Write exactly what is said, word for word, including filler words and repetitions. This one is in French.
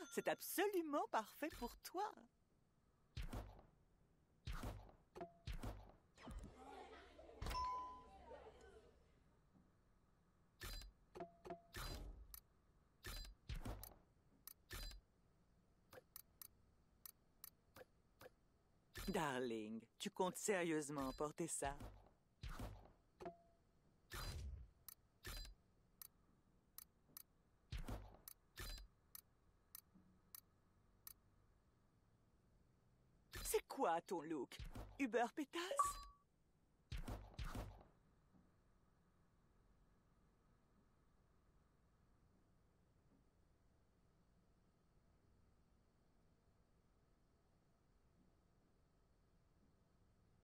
C'est absolument parfait pour toi. Darling, tu comptes sérieusement porter ça? C'est quoi ton look? Uber pétasse?